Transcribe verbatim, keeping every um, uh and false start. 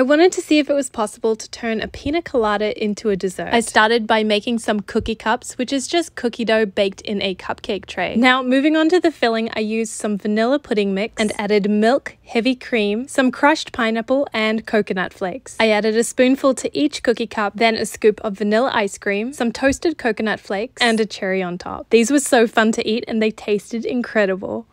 I wanted to see if it was possible to turn a pina colada into a dessert. I started by making some cookie cups, which is just cookie dough baked in a cupcake tray. Now, moving on to the filling, I used some vanilla pudding mix and added milk, heavy cream, some crushed pineapple, and coconut flakes. I added a spoonful to each cookie cup, then a scoop of vanilla ice cream, some toasted coconut flakes, and a cherry on top. These were so fun to eat and they tasted incredible.